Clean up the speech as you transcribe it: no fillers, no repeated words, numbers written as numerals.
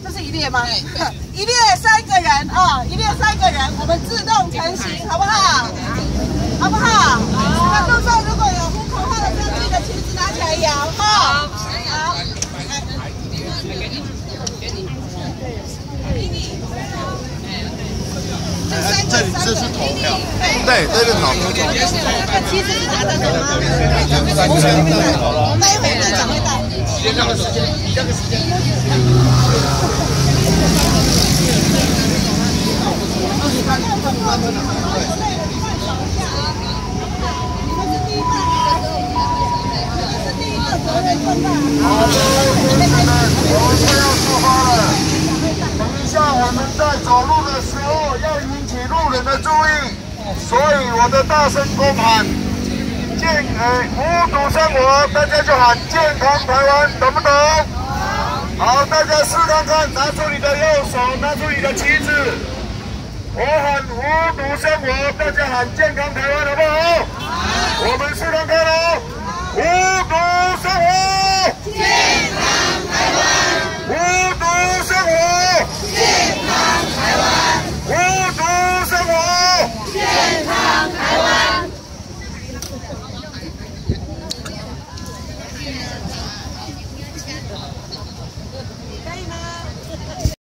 这是一列吗？一列3个人啊，一列3个人，我们自动成型，好不好？好不好？那路上如果有呼口号的时候，记得旗子拿起来摇哈。好。 这是投票，对，这是投票。 那个旗子是拿得走吗？我那一会队长会带。你这个时间。 好的，同学们，我们快要出发了。等一下，我们在走路的时候要引起路人的注意，所以我的大声公喊无毒生活，大家就喊健康台湾，懂不懂？好，大家试看看，拿出你的右手，拿出你的旗子，我喊无毒生活，大家喊健康台湾，好不好？我们试看看哦，无毒生活。